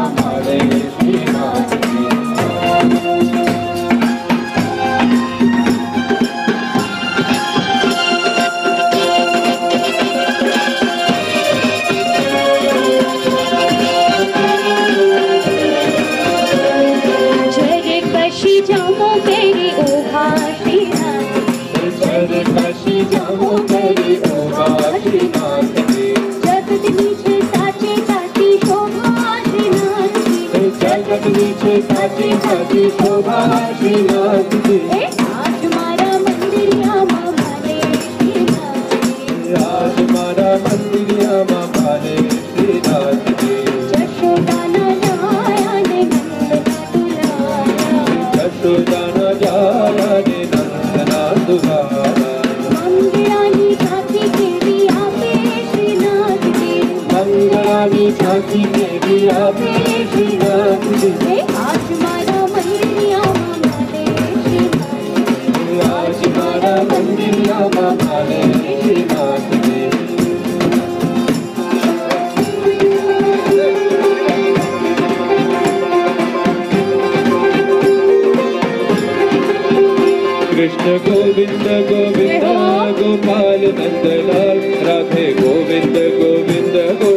मामाले श्रीनाथ की। नीचे साची साची शोभा श्रीनाथ की। आज मारा मंदिर यहाँ मामाले श्रीनाथ की। आज मारा मंदिर यहाँ मामाले श्रीनाथ की। जशोदाना जाया ने नंदना दुलारा। जशोदाना जाया ने नंदना दुलारा। मंगलानी झांकी के भी आपे श्रीनाथ की। मंगलानी झांकी के भी आपे श्रीनाथ की। आज मारा मंदिर यहाँ मामाले श्रीनाथ की। आज मारा मंदिर यहाँ मामाले श्रीनाथ की। कृष्ण गोविंद गोविंद गोपाल नंदलाल राधे गोविंद गोविंद